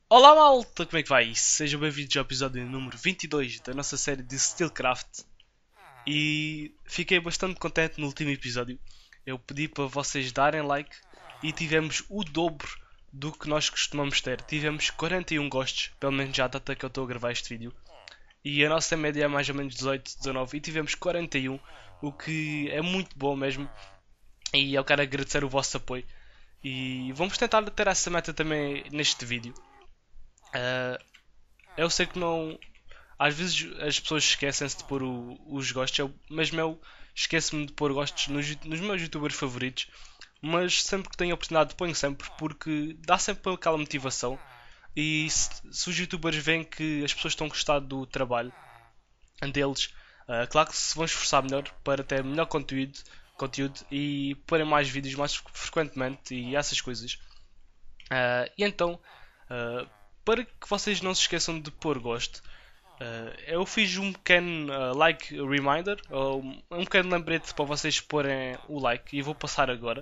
Olá malta, como é que vai? Sejam bem-vindos ao episódio número 22 da nossa série de Steelcraft. E fiquei bastante contente no último episódio. Eu pedi para vocês darem like e tivemos o dobro do que nós costumamos ter. Tivemos 41 gostos, pelo menos já data que eu estou a gravar este vídeo. E a nossa média é mais ou menos 18, 19 e tivemos 41, o que é muito bom mesmo. E eu quero agradecer o vosso apoio. E vamos tentar ter essa meta também neste vídeo. Ah, eu sei que não. Às vezes as pessoas esquecem-se de pôr os gostos, mesmo eu esqueço-me de pôr gostos nos meus youtubers favoritos, mas sempre que tenho a oportunidade ponho sempre, porque dá sempre aquela motivação. E se os youtubers veem que as pessoas estão a gostar do trabalho deles, claro que se vão esforçar melhor para ter melhor conteúdo e porem mais vídeos mais frequentemente e essas coisas. E então, ah, para que vocês não se esqueçam de pôr gosto, eu fiz um pequeno like reminder, ou um pequeno lembrete para vocês porem o like e vou passar agora.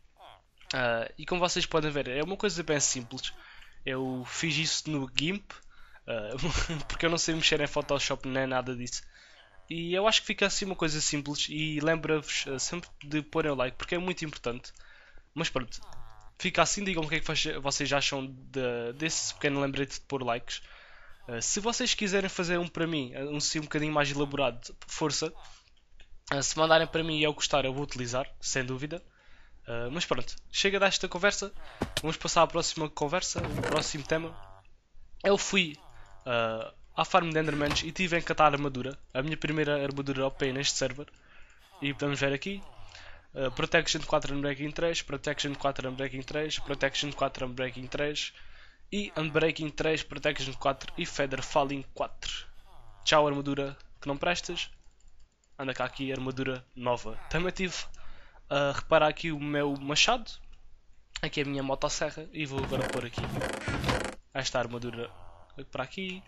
E como vocês podem ver, é uma coisa bem simples. Eu fiz isso no GIMP, porque eu não sei mexer em Photoshop nem nada disso. E eu acho que fica assim uma coisa simples e lembra-vos sempre de porem o like, porque é muito importante. Mas pronto, fica assim, digam o que é que vocês acham desse pequeno lembrete de pôr likes. Se vocês quiserem fazer um para mim, um bocadinho mais elaborado, força. Se mandarem para mim e eu gostar, eu vou utilizar, sem dúvida. Mas pronto, chega desta conversa. Vamos passar à próxima conversa, o próximo tema. Eu fui à farm de Endermans e tive em catar armadura. A minha primeira armadura OP neste server. E podemos ver aqui. Protection 4 Unbreaking 3, Protection 4 Unbreaking 3, Protection 4 Unbreaking 3 e Unbreaking 3, Protection 4 e Feather Falling 4. Tchau armadura que não prestas. Anda cá aqui armadura nova. Também tive a reparar aqui o meu machado. Aqui é a minha motosserra e vou agora pôr aqui esta armadura para aqui.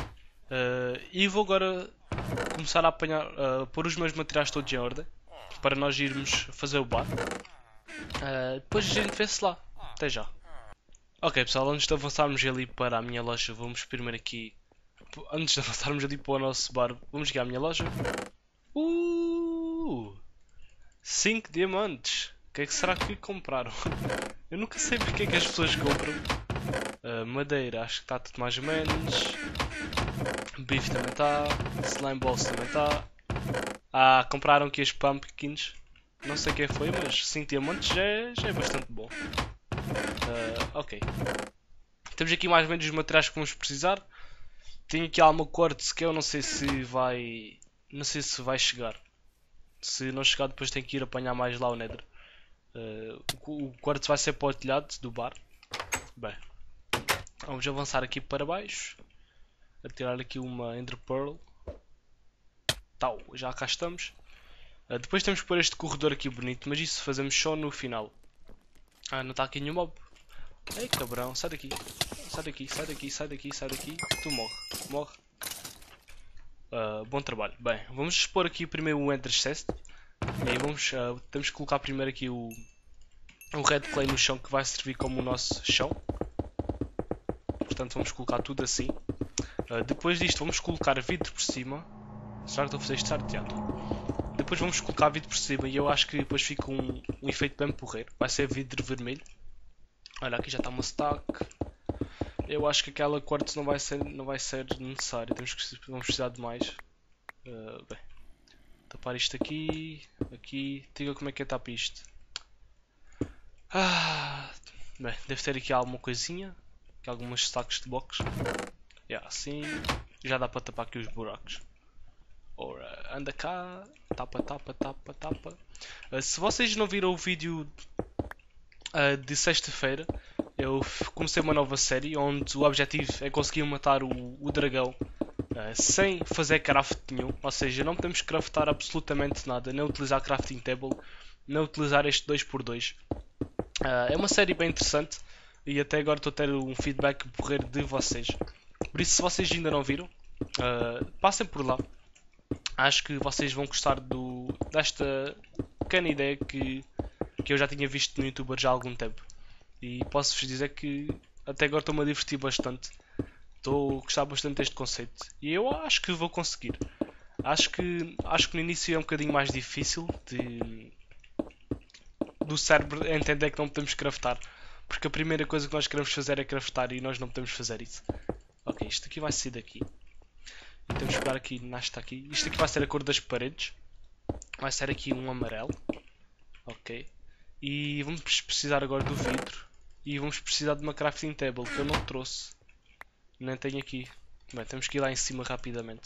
E vou agora começar a apanhar, pôr os meus materiais todos em ordem para nós irmos fazer o bar. Depois a gente vê-se lá. Até já. Ok pessoal, antes de avançarmos ali para a minha loja, vamos primeiro aqui. Antes de avançarmos ali para o nosso bar, vamos aqui à minha loja. 5 diamantes. O que é que será que compraram? Eu nunca sei porque é que as pessoas compram. Madeira, acho que está tudo mais ou menos. Beef também está. Slime balls também está. Compraram aqui as pumpkins. Não sei quem foi, mas 5 diamantes já é bastante bom. Ok. Temos aqui mais ou menos os materiais que vamos precisar. Tenho aqui alguma quartz que eu não sei se vai. Não sei se vai chegar. Se não chegar, depois tenho que ir apanhar mais lá o Nether. O quartzo vai ser para o telhado do bar. Bem, vamos avançar aqui para baixo. A tirar aqui uma Ender Pearl. Tal, já cá estamos. Depois temos que pôr este corredor aqui bonito, mas isso fazemos só no final. Não está aqui nenhum mob. Ei cabrão, sai daqui. Sai daqui, sai daqui, sai daqui, sai daqui. Tu morre, morre. Bom trabalho. Bem, vamos pôr aqui primeiro o Ender Chest. E aí temos que colocar primeiro aqui o Red Clay no chão, que vai servir como o nosso chão. Portanto vamos colocar tudo assim. Depois disto vamos colocar vidro por cima. Será que estou a fazer isto certo? Já estou. Depois vamos colocar vidro por cima e eu acho que depois fica um efeito bem porreiro. Vai ser vidro vermelho. Olha, aqui já está uma stack. Eu acho que aquela quartzo não vai ser necessária. Vamos precisar de mais. Bem, tapar isto aqui. Aqui. Diga como é que é tapar isto. Bem, deve ter aqui alguma coisinha. Aqui algumas stacks de blocos. Assim. Já dá para tapar aqui os buracos. Ora, anda cá. Tapa, tapa, tapa, tapa. Se vocês não viram o vídeo de sexta-feira, eu comecei uma nova série onde o objetivo é conseguir matar o dragão sem fazer craft nenhum. Ou seja, não podemos craftar absolutamente nada, nem utilizar crafting table, nem utilizar este 2x2. É uma série bem interessante e até agora estou a ter um feedback porreiro de vocês. Por isso, se vocês ainda não viram, passem por lá. Acho que vocês vão gostar desta pequena ideia que eu já tinha visto no youtuber já há algum tempo. E posso-vos dizer que até agora estou-me a divertir bastante. Estou a gostar bastante deste conceito. E eu acho que vou conseguir. Acho que no início é um bocadinho mais difícil do cérebro entender que não podemos craftar. Porque a primeira coisa que nós queremos fazer é craftar e nós não podemos fazer isso. Ok, isto aqui vai sair daqui. E temos que pegar aqui, nesta aqui. Isto aqui vai ser a cor das paredes. Vai ser aqui um amarelo. Ok. E vamos precisar agora do vidro. E vamos precisar de uma crafting table que eu não trouxe. Nem tenho aqui. Bem, temos que ir lá em cima rapidamente.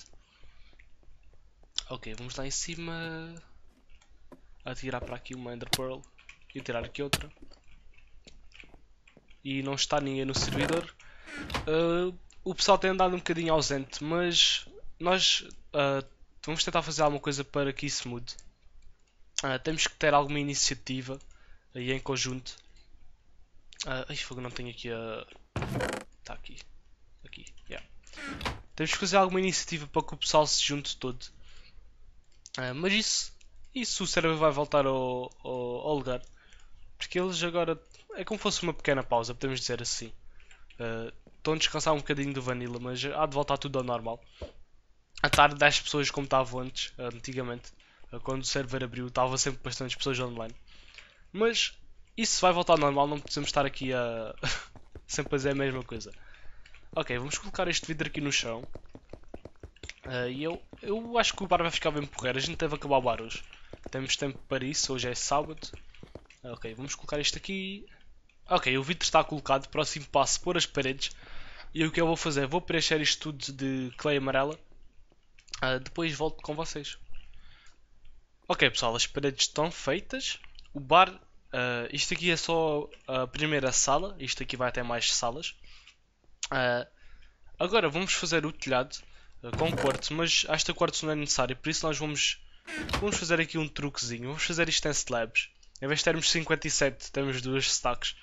Ok, vamos lá em cima. Atirar para aqui uma Ender Pearl. E tirar aqui outra. E não está ninguém no servidor. O pessoal tem andado um bocadinho ausente, mas nós vamos tentar fazer alguma coisa para que isso mude. Temos que ter alguma iniciativa aí em conjunto. Ai, fogo, não tenho aqui a. Está aqui. Aqui, yeah. Temos que fazer alguma iniciativa para que o pessoal se junte todo. Mas isso o server vai voltar ao lugar. Porque eles agora. É como se fosse uma pequena pausa, podemos dizer assim. Estão a descansar um bocadinho do Vanilla, mas há de voltar tudo ao normal. A tarde 10 pessoas como estava antes, antigamente. Quando o server abriu, estava sempre bastantes pessoas online. Mas isso vai voltar ao normal, não precisamos estar aqui a sempre fazer a mesma coisa. Ok, vamos colocar este vidro aqui no chão. E eu acho que o bar vai ficar bem porreiro. A gente deve acabar o bar hoje. Temos tempo para isso, hoje é sábado. Ok, vamos colocar isto aqui. Ok, o vidro está colocado. Próximo passo, pôr as paredes. E o que eu vou fazer? Vou preencher isto tudo de clay amarela. Depois volto com vocês. Ok pessoal, as paredes estão feitas. O bar, isto aqui é só a primeira sala. Isto aqui vai ter mais salas. Agora vamos fazer o telhado com quartzo, mas esta quartzo não é necessário. Por isso nós vamos fazer aqui um truquezinho. Vamos fazer isto em slabs. Em vez de termos 57, temos duas stacks.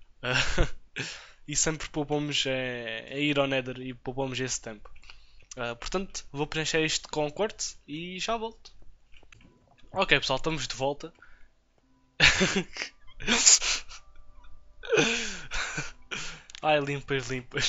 E sempre poupamos a ir ao nether e poupamos esse tempo. Portanto, vou preencher isto com quartzo e já volto. Ok pessoal, estamos de volta. Ai, limpas.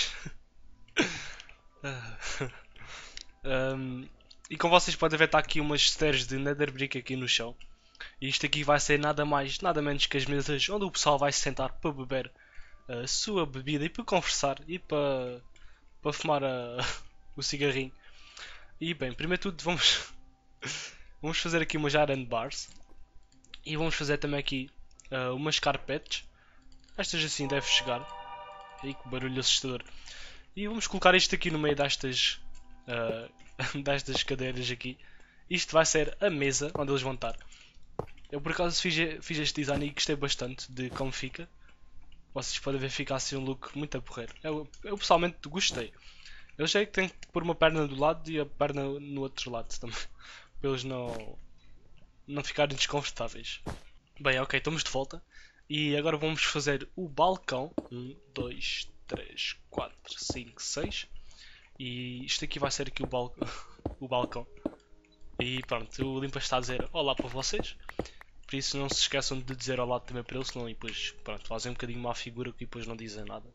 E como vocês podem ver, está aqui umas stairs de nether brick aqui no chão. E isto aqui vai ser nada mais, nada menos que as mesas onde o pessoal vai se sentar para beber a sua bebida e para conversar e para fumar o cigarrinho. E bem, primeiro de tudo vamos fazer aqui umas iron bars. E vamos fazer também aqui umas carpetes. Estas assim devem chegar. Ai, que barulho assustador. E vamos colocar isto aqui no meio destas destas cadeiras aqui. Isto vai ser a mesa onde eles vão estar. Eu por acaso fiz este design e gostei bastante de como fica. Vocês podem ver, fica assim um look muito a porreiro. Eu pessoalmente gostei. Eu sei que tenho que pôr uma perna do lado e a perna no outro lado também. Para eles não ficarem desconfortáveis. Bem, ok, estamos de volta. E agora vamos fazer o balcão. 1, 2, 3, 4, 5, 6. E isto aqui vai ser aqui o balcão. E pronto, o Limpa está a dizer olá para vocês. Por isso não se esqueçam de dizer olá também para eles, senão depois pronto, fazem um bocadinho má figura que depois não dizem nada.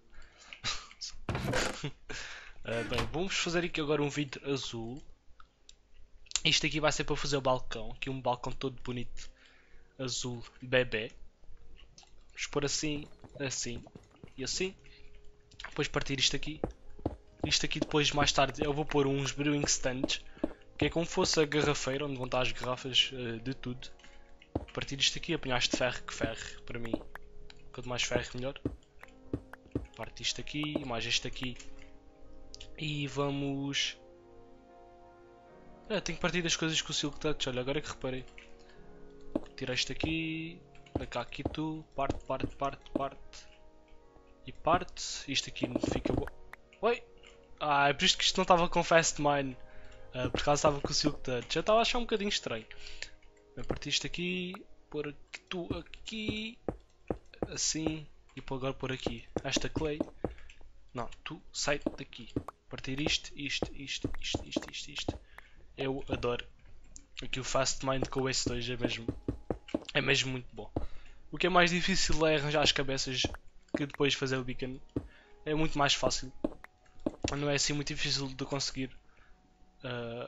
Bem, vamos fazer aqui agora um vidro azul. Isto aqui vai ser para fazer o balcão. Aqui um balcão todo bonito. Azul bebê. Vamos pôr assim, assim e assim. Depois partir isto aqui. Isto aqui depois mais tarde eu vou pôr uns brewing stands. Que é como fosse a garrafeira onde vão estar as garrafas de tudo. Partir isto aqui, apanhar este ferro, que ferro para mim. Quanto mais ferro melhor. Parte isto aqui, mais este aqui. E vamos... tenho que partir das coisas com o Silk Touch, olha, agora é que reparei. Tira isto aqui, da cá aqui tu, parte. E parte, isto aqui não fica bom. Oi! É por isto que isto não estava com Fast Mine. Por causa estava com o Silk Touch. Eu estava a achar um bocadinho estranho. Vou partir isto aqui, pôr aqui, tu aqui, assim, e agora pôr aqui esta clay. Não, tu sai daqui. Partir isto. Eu adoro. Aqui o Fast Mind com o S2 é mesmo muito bom. O que é mais difícil é arranjar as cabeças que depois fazer o beacon. é muito mais fácil. Não é assim muito difícil de conseguir. Uh,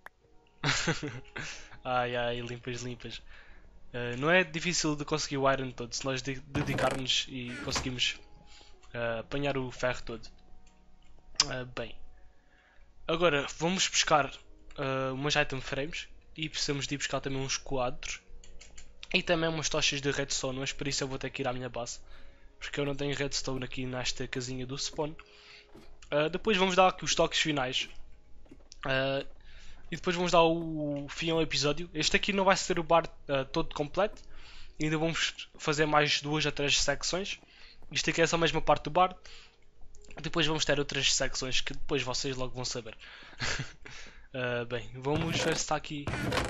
ai ai, limpas, limpas. Não é difícil de conseguir o iron todo se nós dedicarmos e conseguimos apanhar o ferro todo. Bem, agora vamos buscar umas item frames e precisamos de ir buscar também uns quadros e também umas tochas de redstone, mas por isso eu vou ter que ir à minha base porque eu não tenho redstone aqui nesta casinha do spawn. Depois vamos dar aqui os toques finais. E depois vamos dar o fim ao episódio. Este aqui não vai ser o bar todo completo. Ainda vamos fazer mais 2 a 3 secções. Isto aqui é só a mesma parte do bar. Depois vamos ter outras secções que depois vocês logo vão saber. Bem, vamos ver se está aqui.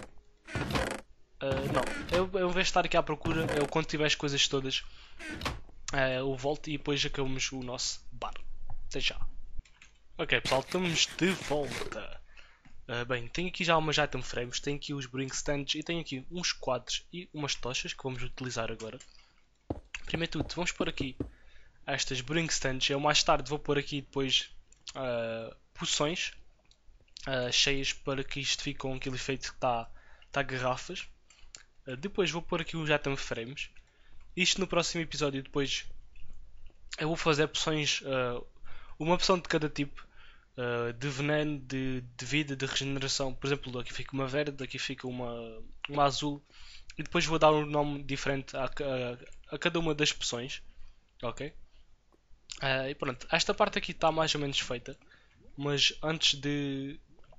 Não, eu em vez de estar aqui à procura, eu quando tiver as coisas todas, eu volto e depois acabamos o nosso bar. Até já. Ok pessoal, estamos de volta. Bem, tenho aqui já umas item frames, tenho aqui os brink stands e tenho aqui uns quadros e umas tochas que vamos utilizar agora. Primeiro de tudo, vamos pôr aqui estas brink stands. Eu mais tarde vou pôr aqui depois poções cheias para que isto fique com aquele efeito que está garrafas. Depois vou pôr aqui os item frames. Isto no próximo episódio depois eu vou fazer poções, uma poção de cada tipo. De veneno, de vida, de regeneração. Por exemplo, aqui fica uma verde, aqui fica uma azul. E depois vou dar um nome diferente a cada uma das poções. Ok? E pronto, esta parte aqui está mais ou menos feita. Mas antes de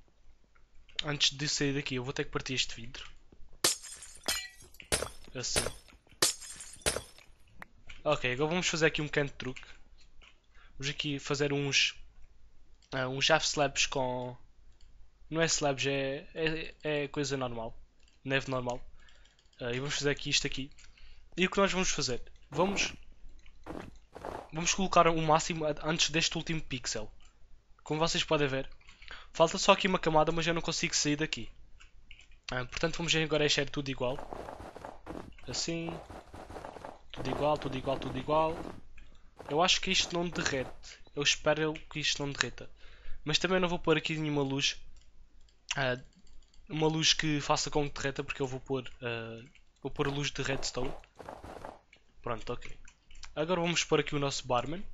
sair daqui eu vou ter que partir este vidro. Assim. Ok, agora vamos fazer aqui um pequeno truque. Vamos aqui fazer uns half slabs com... Não é slabs, é coisa normal. Neve normal. E vamos fazer aqui isto aqui. E o que nós vamos fazer? Vamos colocar o máximo antes deste último pixel. Como vocês podem ver. Falta só aqui uma camada, mas eu não consigo sair daqui. Portanto vamos agora encher tudo igual. Assim. Tudo igual, tudo igual, tudo igual. Eu acho que isto não derrete. Eu espero que isto não derreta. Mas também não vou pôr aqui nenhuma luz. Uma luz que faça com que derreta, porque eu vou pôr a luz de redstone. Pronto, ok. Agora vamos pôr aqui o nosso barman.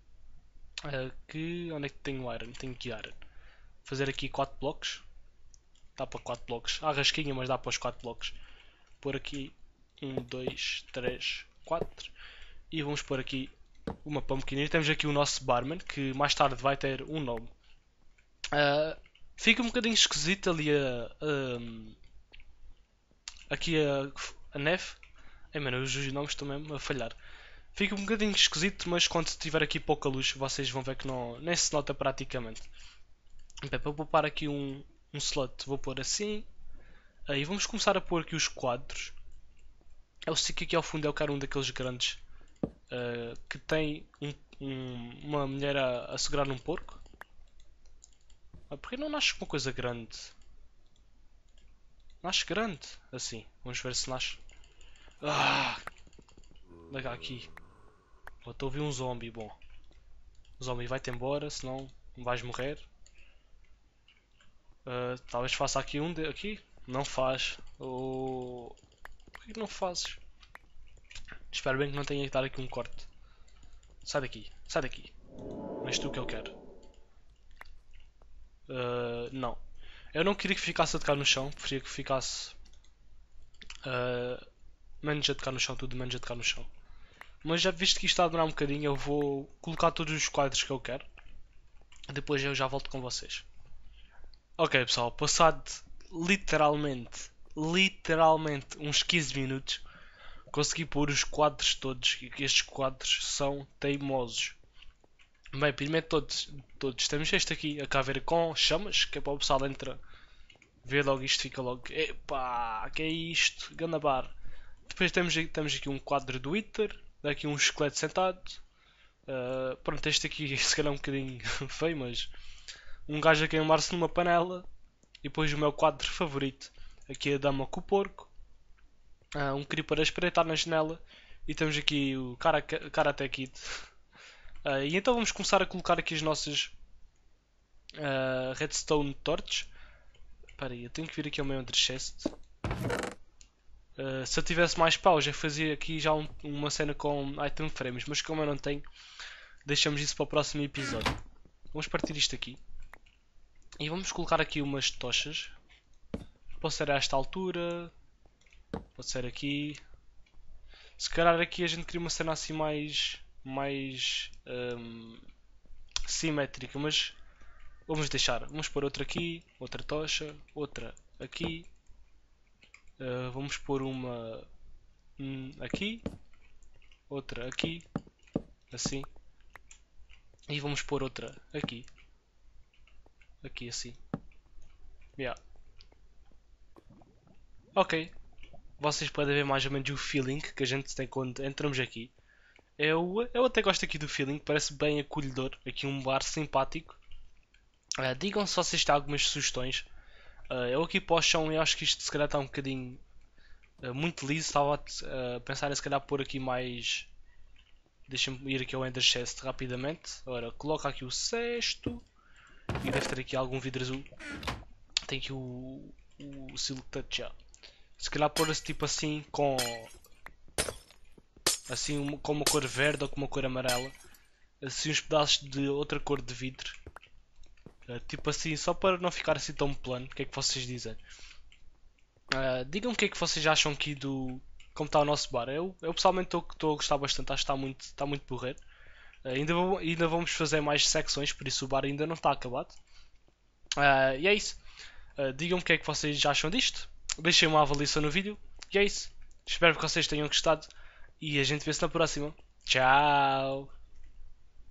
Onde é que tem o iron? Tenho aqui iron. Fazer aqui 4 blocos. Dá para 4 blocos. Há rasquinha, mas dá para os 4 blocos. Pôr aqui 1, 2, 3, 4. E vamos pôr aqui uma pumpkin. E temos aqui o nosso barman, que mais tarde vai ter um nome. Fica um bocadinho esquisito ali aqui a neve. Mano, os nomes estão mesmo a falhar. Fica um bocadinho esquisito, mas quando tiver aqui pouca luz, vocês vão ver que nem se nota praticamente. Bem, para poupar aqui um slot, vou pôr assim. E vamos começar a pôr aqui os quadros. Eu sei que aqui ao fundo eu quero um daqueles grandes que tem uma mulher a segurar num porco. Porque não nasce uma coisa grande? Nasce grande, assim. Vamos ver se nasce. Liga aqui. Estou a ouvir um zombie, bom. O zombie vai-te embora, senão vais morrer. Talvez faça aqui aqui. Não faz. Por que não fazes? Espero bem que não tenha que dar aqui um corte. Sai daqui, sai daqui. Não és tu que eu quero. Não. Eu não queria que ficasse a tocar no chão. Preferia que ficasse menos a tocar no chão, tudo menos a tocar no chão. Mas já visto que isto está a demorar um bocadinho, eu vou colocar todos os quadros que eu quero. Depois eu já volto com vocês. Ok pessoal, passado literalmente uns 15 minutos, consegui pôr os quadros todos e que estes quadros são teimosos. Bem, primeiro todos temos este aqui, a caveira com chamas, que é para o pessoal entrar, ver logo isto, fica logo, epá, que é isto, gandabar. Depois temos aqui um quadro do Wither, daqui um esqueleto sentado. Pronto, este aqui se calhar é um bocadinho feio, mas um gajo a queimar-se numa panela. E depois o meu quadro favorito, aqui a dama com o porco. Um creeper a espreitar na janela. E temos aqui o Karate Kid E então vamos começar a colocar aqui as nossas redstone torches. Espera aí, eu tenho que vir aqui ao meu Ender Chest. Se eu tivesse mais paus, eu fazia aqui já uma cena com item frames, mas como eu não tenho, deixamos isso para o próximo episódio. Vamos partir isto aqui. E vamos colocar aqui umas tochas. Pode ser a esta altura. Pode ser aqui. Se calhar aqui a gente cria uma cena assim mais simétrica, mas vamos deixar. Vamos pôr outra aqui, outra tocha, outra aqui. Vamos pôr uma aqui, outra aqui, assim. E vamos pôr outra aqui. Aqui assim. Yeah. Ok. Vocês podem ver mais ou menos o feeling que a gente tem quando entramos aqui. Eu até gosto aqui do feeling, parece bem acolhedor. Aqui um bar simpático. Digam se vocês têm algumas sugestões. Eu aqui para o chão, eu acho que isto se calhar está um bocadinho muito liso. Estava a pensar em se calhar pôr aqui mais. Deixa-me ir aqui ao Ender Chest rapidamente. Ora, coloca aqui o cesto. E deve ter aqui algum vidro azul. Tem aqui o Silk Touch já. Se calhar pôr-se tipo assim com. Assim com uma cor verde ou com uma cor amarela. Assim uns pedaços de outra cor de vidro. Tipo assim, só para não ficar assim tão plano. O que é que vocês dizem? Digam-me o que é que vocês acham aqui do. Como está o nosso bar. Eu pessoalmente estou a gostar bastante. Acho que está muito porreiro. Ainda vamos fazer mais secções, por isso o bar ainda não está acabado. E é isso. Digam-me o que é que vocês acham disto. Deixem uma avaliação no vídeo. E é isso. Espero que vocês tenham gostado. E a gente vê-se na próxima. Tchau!